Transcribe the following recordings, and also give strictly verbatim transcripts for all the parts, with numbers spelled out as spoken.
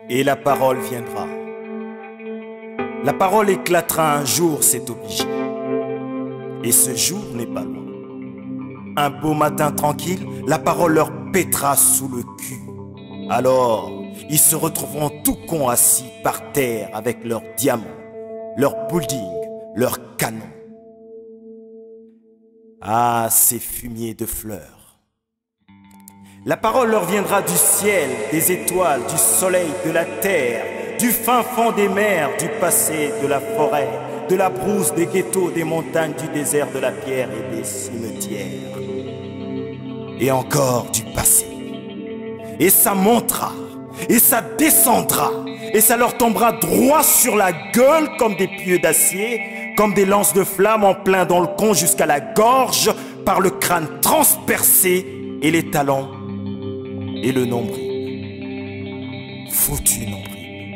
et la parole viendra. La parole éclatera un jour, c'est obligé. Et ce jour n'est pas loin. Un beau matin tranquille, la parole leur pètera sous le cul. Alors, ils se retrouveront tout cons assis par terre avec leurs diamants, leurs buildings, leurs canons. Ah, ces fumiers de fleurs. La parole leur viendra du ciel, des étoiles, du soleil, de la terre, du fin fond des mers, du passé, de la forêt, de la brousse, des ghettos, des montagnes, du désert, de la pierre et des cimetières. Et encore du passé. Et ça montera, et ça descendra, et ça leur tombera droit sur la gueule comme des pieux d'acier, comme des lances de flammes en plein dans le con jusqu'à la gorge, par le crâne transpercé et les talons et le nombril. Foutu nombril.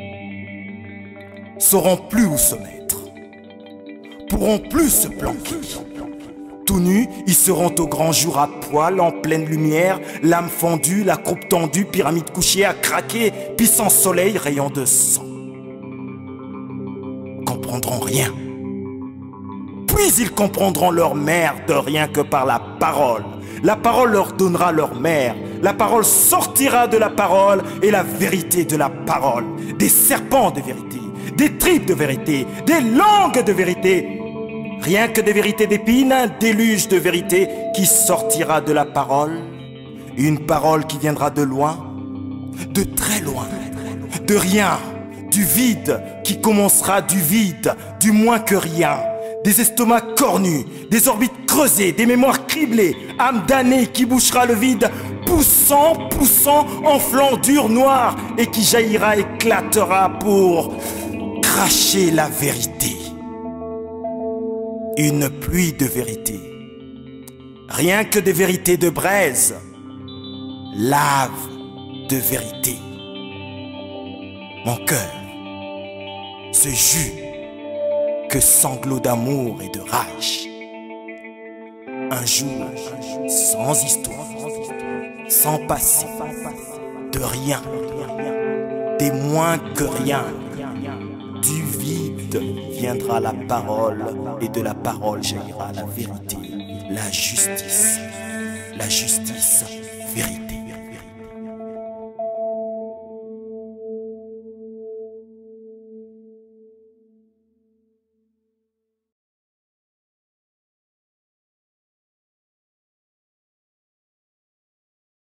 Sauront plus où se mettre, pourront plus se planquer. Tout nus, ils seront au grand jour à poil, en pleine lumière, l'âme fendue, la croupe tendue, pyramide couchée à craquer, puissant soleil, rayon de sang. Comprendront rien. Puis ils comprendront leur merde rien que par la parole. La parole leur donnera leur mère. La parole sortira de la parole et la vérité de la parole. Des serpents de vérité, des tripes de vérité, des langues de vérité. Rien que des vérités d'épines, un déluge de vérité qui sortira de la parole. Une parole qui viendra de loin, de très loin, de rien, du vide qui commencera du vide, du moins que rien. Des estomacs cornus, des orbites creusées, des mémoires criblées, âme damnée qui bouchera le vide, poussant, poussant, enflant dur, noir, et qui jaillira, éclatera pour cracher la vérité. Une pluie de vérité, rien que des vérités de braise, lave de vérité. Mon cœur se jus que sanglots d'amour et de rage. Un jour sans histoire, sans passé, de rien, des moins que rien. Du vide viendra la parole et de la parole jaillira la vérité, la justice, la justice.